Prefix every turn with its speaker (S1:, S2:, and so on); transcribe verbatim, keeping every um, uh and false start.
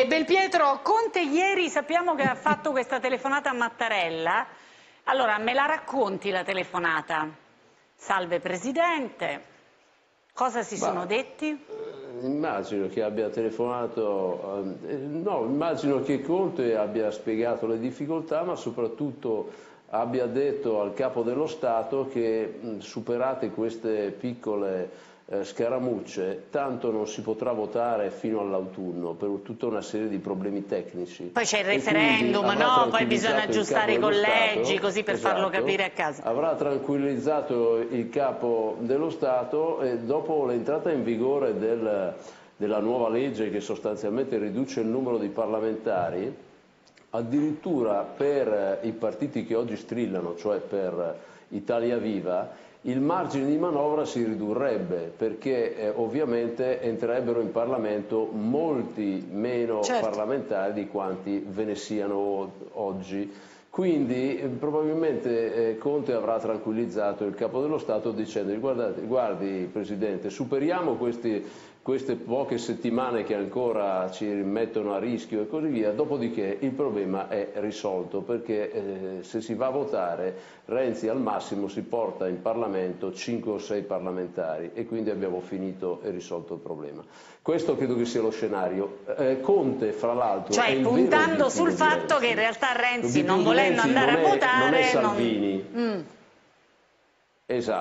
S1: Belpietro, Conte ieri sappiamo che ha fatto questa telefonata a Mattarella. Allora, me la racconti la telefonata? Salve Presidente, cosa si
S2: Ma,
S1: sono detti?
S2: Eh, immagino che abbia telefonato, eh, no, immagino che Conte abbia spiegato le difficoltà, ma soprattutto abbia detto al Capo dello Stato che mh, superate queste piccole eh, scaramucce, tanto non si potrà votare fino all'autunno per tutta una serie di problemi tecnici.
S1: Poi c'è il
S2: E
S1: referendum, no? Poi bisogna aggiustare i collegi,
S2: Stato,
S1: così per
S2: esatto,
S1: farlo capire a casa.
S2: Avrà tranquillizzato il Capo dello Stato e dopo l'entrata in vigore del, della nuova legge che sostanzialmente riduce il numero di parlamentari, addirittura per i partiti che oggi strillano, cioè per Italia Viva, il margine di manovra si ridurrebbe perché eh, ovviamente entrerebbero in Parlamento molti meno
S1: Certo.
S2: parlamentari di quanti ve ne siano oggi. Quindi eh, probabilmente eh, Conte avrà tranquillizzato il Capo dello Stato dicendo guardate, guardi Presidente, superiamo questi, queste poche settimane che ancora ci mettono a rischio e così via, dopodiché il problema è risolto perché eh, se si va a votare Renzi al massimo si porta in Parlamento cinque o sei parlamentari e quindi abbiamo finito e risolto il problema. Questo credo che sia lo scenario. Eh, Conte, fra l'altro,
S1: cioè
S2: è il
S1: puntando sul fatto che in realtà Renzi, non volendo andare a votare,
S2: non è Salvini.
S1: Non... Mm.
S2: Esatto.